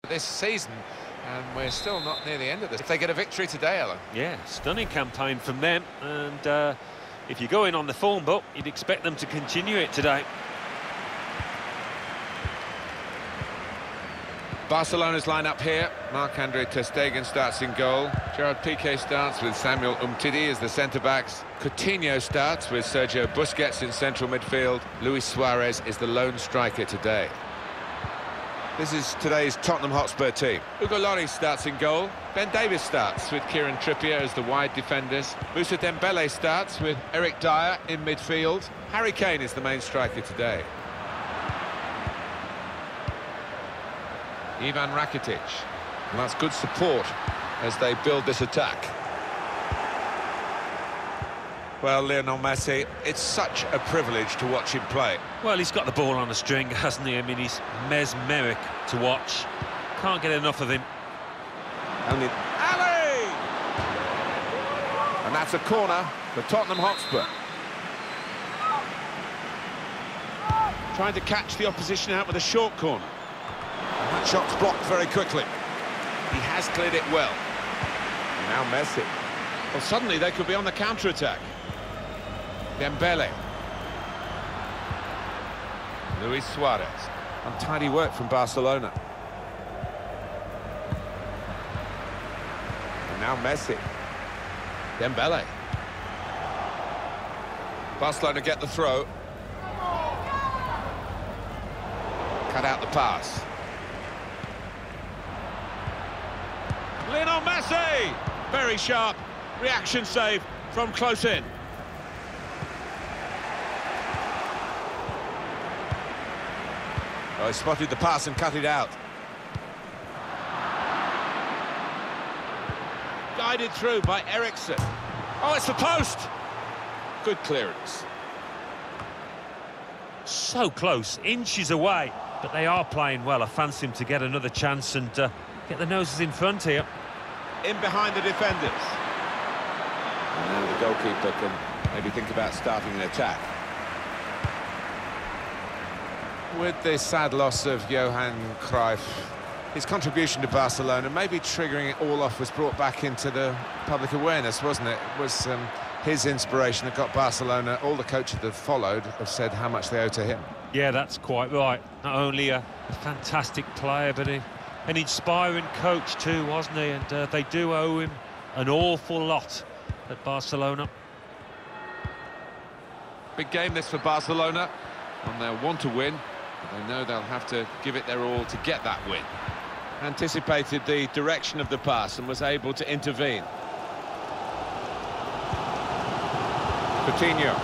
this season, and we're still not near the end of this. If they get a victory today, Alan. Yeah, stunning campaign from them, and if you go in on the form book, you'd expect them to continue it today. Barcelona's line-up here. Marc-Andre ter Stegen starts in goal. Gerard Piqué starts with Samuel Umtiti as the centre-backs. Coutinho starts with Sergio Busquets in central midfield. Luis Suarez is the lone striker today. This is today's Tottenham Hotspur team. Hugo Lloris starts in goal. Ben Davies starts with Kieran Trippier as the wide defenders. Moussa Dembele starts with Eric Dyer in midfield. Harry Kane is the main striker today. Ivan Rakitic. And that's good support as they build this attack. Well, Lionel Messi, it's such a privilege to watch him play. Well, he's got the ball on a string, hasn't he? I mean, he's mesmeric to watch. Can't get enough of him. Ali! And that's a corner for Tottenham Hotspur. Trying to catch the opposition out with a short corner. And that shot's blocked very quickly. He has cleared it well. And now Messi. Well, suddenly they could be on the counter-attack. Dembele. Luis Suarez. Untidy work from Barcelona. And now Messi. Dembele. Barcelona get the throw. Cut out the pass. Lionel Messi! Very sharp. Reaction save from close in. Oh, he spotted the pass and cut it out. Guided through by Eriksen. Oh, it's the post! Good clearance. So close, inches away, but they are playing well. I fancy him to get another chance and get the noses in front here. In behind the defenders. And now the goalkeeper can maybe think about starting an attack. With the sad loss of Johan Cruyff, his contribution to Barcelona, maybe triggering it all off, was brought back into the public awareness, wasn't it? It was his inspiration that got Barcelona. All the coaches that followed have said how much they owe to him. Yeah, that's quite right. Not only a fantastic player, but an inspiring coach too, wasn't he? And they do owe him an awful lot at Barcelona. Big game this for Barcelona, and they'll want to win, but they know they'll have to give it their all to get that win. Anticipated the direction of the pass and was able to intervene. Coutinho.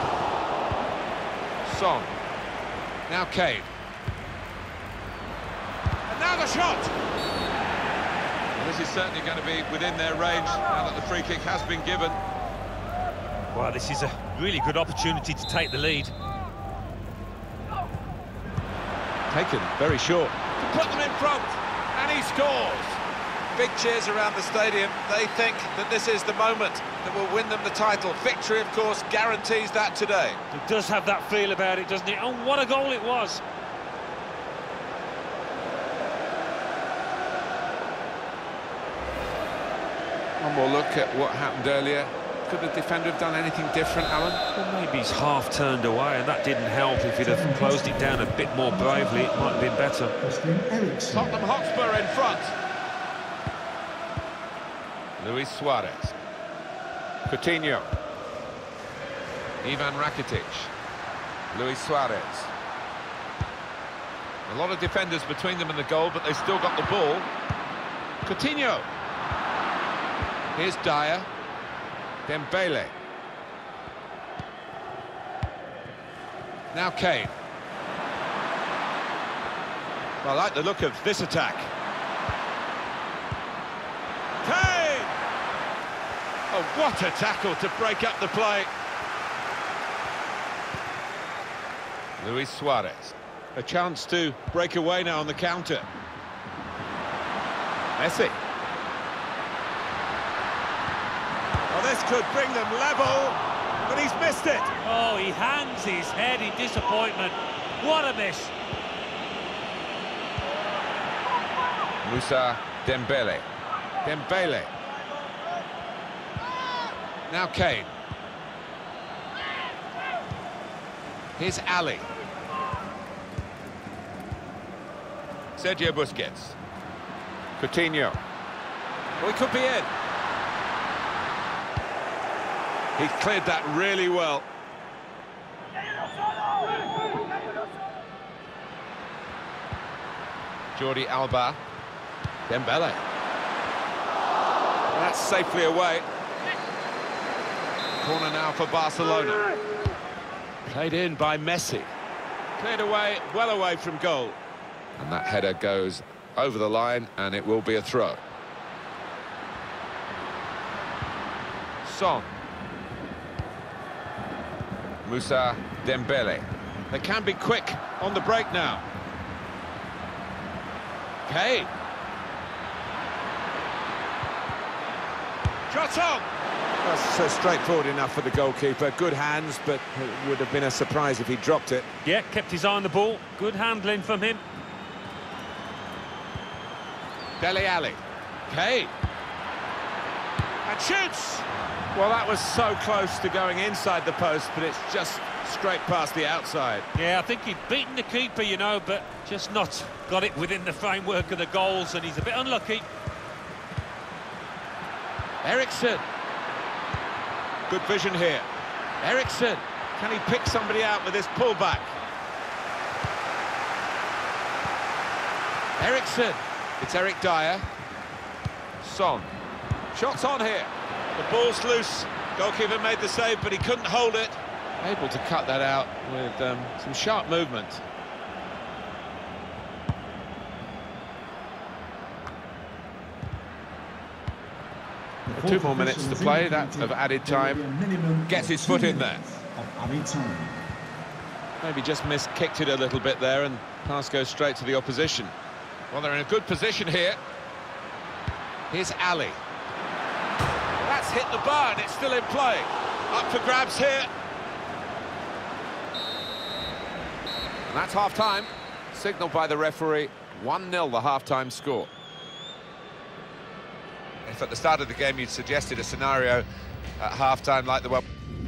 Son. Now Kane. And now the shot! Well, this is certainly going to be within their range now that the free kick has been given. Well, this is a really good opportunity to take the lead. Taken very short. To put them in front, and he scores! Big cheers around the stadium. They think that this is the moment that will win them the title. Victory, of course, guarantees that today. It does have that feel about it, doesn't it? Oh, what a goal it was! One more look at what happened earlier. Could the defender have done anything different, Alan? Well, maybe he's half turned away, and that didn't help. If he'd have closed it down a bit more bravely, it might have been better. Tottenham Hotspur in front. Luis Suarez. Coutinho. Ivan Rakitic. Luis Suarez. A lot of defenders between them and the goal, but they've still got the ball. Coutinho. Here's Dyer. Dembele. Now Kane. Well, I like the look of this attack. Kane! Oh, what a tackle to break up the play. Luis Suarez. A chance to break away now on the counter. Messi. Well, this could bring them level, but he's missed it. Oh, he hangs his head in disappointment. What a miss. Moussa Dembele. Dembele. Now Kane. Here's Ali. Sergio Busquets. Coutinho. Well, he could be in. He cleared that really well. Jordi Alba. Dembele. That's safely away. Corner now for Barcelona. Played in by Messi. Cleared away, well away from goal. And that header goes over the line, and it will be a throw. Son. Moussa Dembele. They can be quick on the break now. Kane. Shot on! That's straightforward enough for the goalkeeper. Good hands, but it would have been a surprise if he dropped it. Yeah, kept his eye on the ball. Good handling from him. Dele Alli. Kane. And shoots! Well, that was so close to going inside the post, but it's just straight past the outside. Yeah, I think he'd beaten the keeper, you know, but just not got it within the framework of the goals, and he's a bit unlucky. Eriksen. Good vision here. Eriksen. Can he pick somebody out with this pullback? Eriksen. It's Eric Dyer. Son. Shots on here. The ball's loose. Goalkeeper made the save, but he couldn't hold it. Able to cut that out with some sharp movement. 2 more minutes to play, that of added time. Gets his foot in there. Maybe just kicked it a little bit there, and pass goes straight to the opposition. Well, they're in a good position here. Here's Ali. That's hit the bar, and it's still in play. Up for grabs here. And that's half-time. Signalled by the referee. 1-0 the half-time score. If at the start of the game you'd suggested a scenario at half-time like the one...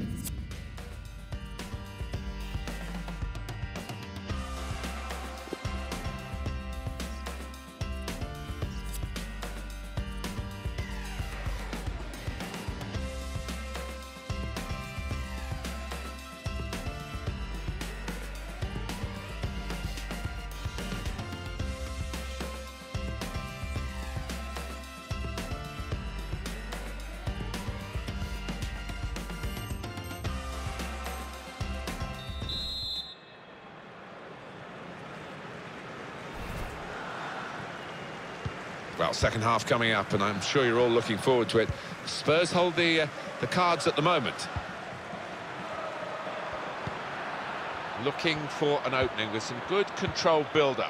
Well, second half coming up, and I'm sure you're all looking forward to it. Spurs hold the cards at the moment. Looking for an opening with some good controlled build-up.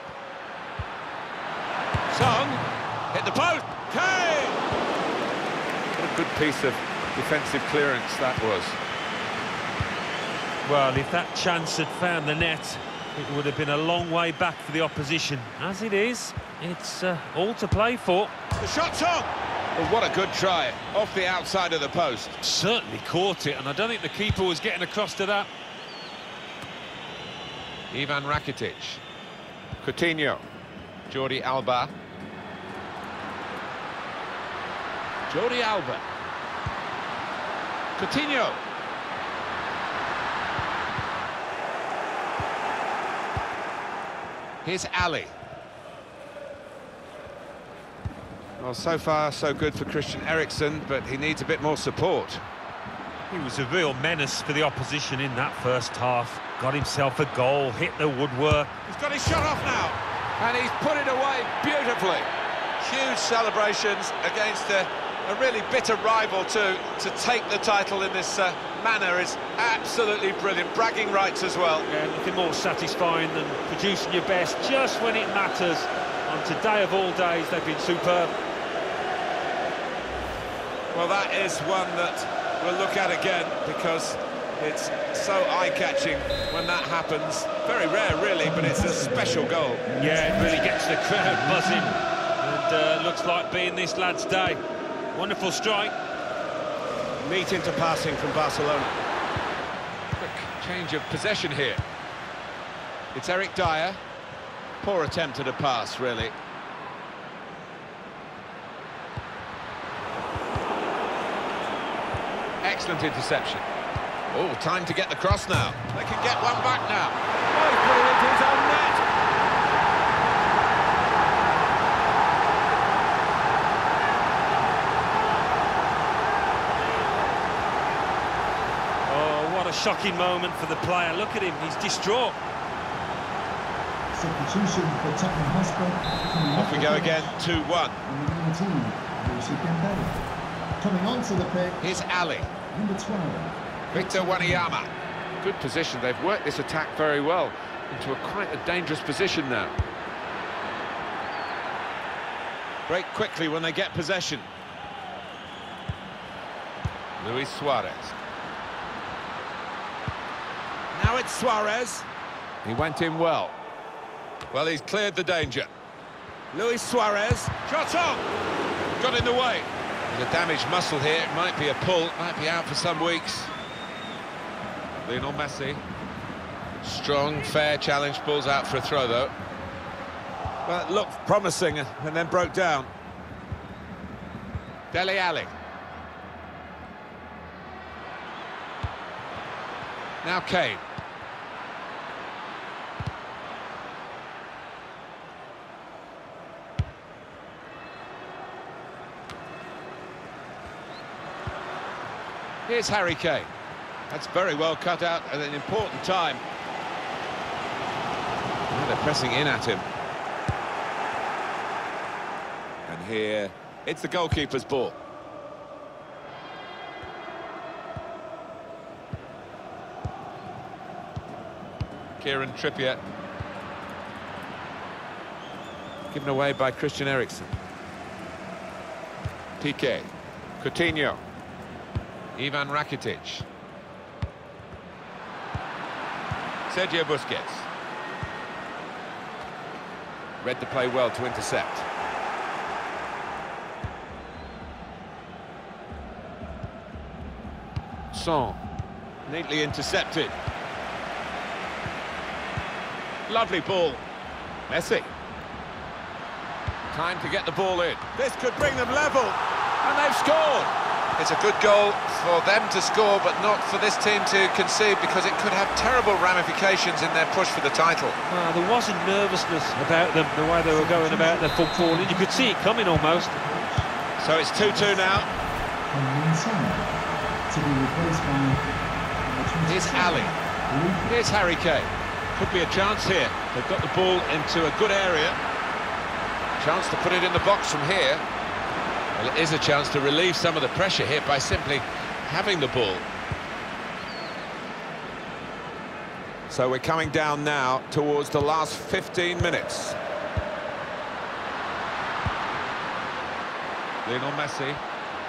Son, hit the post, Kane! What a good piece of defensive clearance that was. Well, if that chance had found the net, it would have been a long way back for the opposition. As it is, it's all to play for. The shot's on! Well, what a good try, off the outside of the post. Certainly caught it, and I don't think the keeper was getting across to that. Ivan Rakitic. Coutinho. Jordi Alba. Jordi Alba. Coutinho. Here's Ali. Well, so far, so good for Christian Eriksen, but he needs a bit more support. He was a real menace for the opposition in that first half. Got himself a goal, hit the woodwork. He's got his shot off now, and he's put it away beautifully. Huge celebrations against a really bitter rival to take the title in this manner is absolutely brilliant. Bragging rights as well. Yeah, nothing more satisfying than producing your best just when it matters. On today of all days, they've been superb. Well, that is one that we'll look at again because it's so eye-catching when that happens. Very rare, really, but it's a special goal. Yeah, it really gets the crowd buzzing. And and looks like being this lad's day. Wonderful strike. Neat into passing from Barcelona. Quick change of possession here. It's Eric Dyer. Poor attempt at a pass, really. Excellent interception. Oh, time to get the cross now. They can get one back now. Oh, he's put it into his own net. Oh, what a shocking moment for the player. Look at him, he's distraught. Substitution for Tottenham Hotspur. Off we go again, 2-1. Number 19, Lucy Dembele. Coming onto the pitch. Here's Ali. Number 12. Victor Wanyama. Good position. They've worked this attack very well into quite a dangerous position now. Break quickly when they get possession. Luis Suarez. Now it's Suarez. He went in well. Well, he's cleared the danger. Luis Suarez. Shot on! Got in the way. There's a damaged muscle here. It might be a pull. It might be out for some weeks. Lionel Messi. Strong, fair challenge. Pulls out for a throw, though. Well, it looked promising and then broke down. Dele Alli. Now Kane. Here's Harry Kane. That's very well cut out at an important time. Now they're pressing in at him. And here, it's the goalkeeper's ball. Kieran Trippier. Given away by Christian Eriksen. Piqué. Coutinho. Ivan Rakitic. Sergio Busquets. Read the play well to intercept. Son. Neatly intercepted. Lovely ball. Messi. Time to get the ball in. This could bring them level. And they've scored! It's a good goal for them to score, but not for this team to concede, because it could have terrible ramifications in their push for the title. There wasn't nervousness about them, the way they were going about their football, and you could see it coming almost. So it's 2-2 now. To be replaced by Here's Ali. Here's Harry Kane. Could be a chance here. They've got the ball into a good area. Chance to put it in the box from here. Well, it is a chance to relieve some of the pressure here by simply having the ball. So we're coming down now towards the last 15 minutes. Lionel Messi.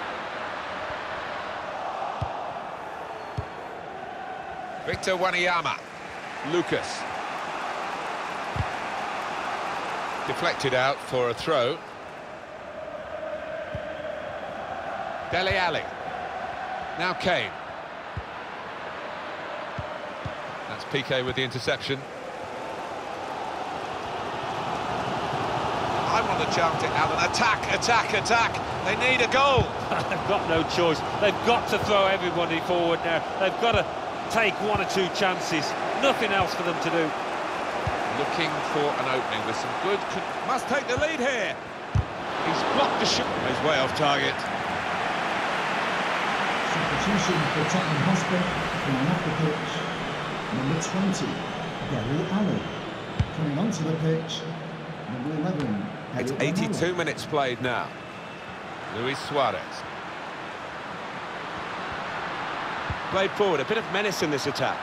Victor Wanyama. Lucas. Deflected out for a throw. Dele Alli. Now Kane. That's Piqué with the interception. I want to chant it, Alan. Attack, attack, attack. They need a goal. They've got no choice. They've got to throw everybody forward now. They've got to take one or two chances. Nothing else for them to do. Looking for an opening with some good... Must take the lead here. He's blocked the shot. He's way off target. Substitution for Tottenham Hotspur. Coming off the pitch. Number 20, Dele Alli. Coming onto the pitch. Number 11. It's 82 minutes played now. Luis Suarez. Played forward, a bit of menace in this attack.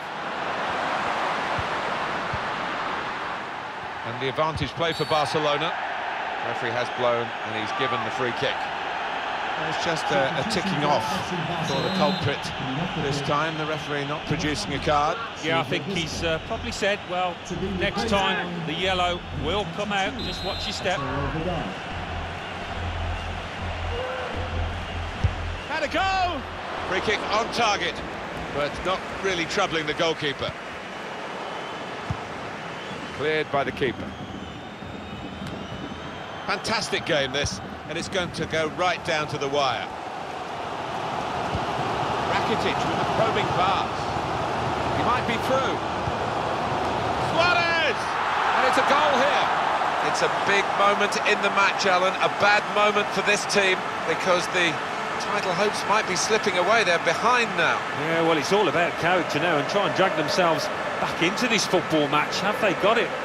And the advantage play for Barcelona. The referee has blown and he's given the free kick. It's just a ticking off for the culprit this time. The referee not producing a card. Yeah, I think he's probably said, well, next time the yellow will come out. Just watch your step. Had a go! Free kick on target, but not really troubling the goalkeeper. Cleared by the keeper. Fantastic game this, and it's going to go right down to the wire. Rakitic with a probing pass. He might be through. Suarez! And it's a goal here. It's a big moment in the match, Alan. A bad moment for this team because the title hopes might be slipping away. They're behind now. Yeah, well, it's all about character now and try and drag themselves back into this football match. Have they got it?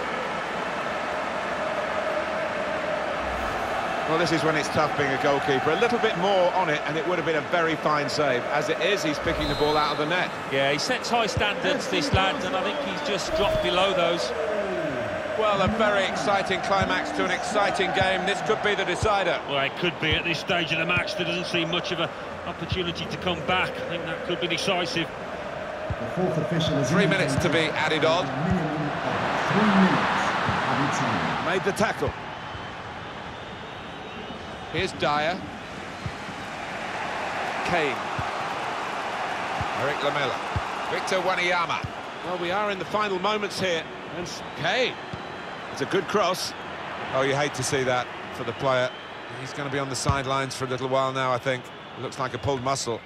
Well, this is when it's tough being a goalkeeper. A little bit more on it, and it would have been a very fine save. As it is, he's picking the ball out of the net. Yeah, he sets high standards, this lad, and I think he's just dropped below those. Well, a very exciting climax to an exciting game. This could be the decider. Well, it could be at this stage of the match. There doesn't seem much of an opportunity to come back. I think that could be decisive. The fourth official is 3 minutes to be added on. A minimum of 3 minutes added time. Made the tackle. Here's Dyer. Kane. Eric Lamela. Victor Wanyama. Well, we are in the final moments here. And Kane. It's a good cross. Oh, you hate to see that for the player. He's going to be on the sidelines for a little while now, I think. It looks like a pulled muscle.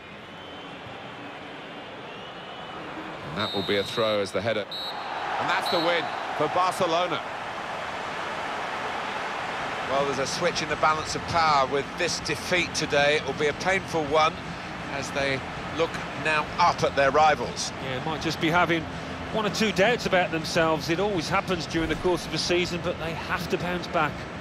And that will be a throw as the header. And that's the win for Barcelona. Well, there's a switch in the balance of power with this defeat today. It will be a painful one as they look now up at their rivals. Yeah, might just be having one or two doubts about themselves. It always happens during the course of a season, but they have to bounce back.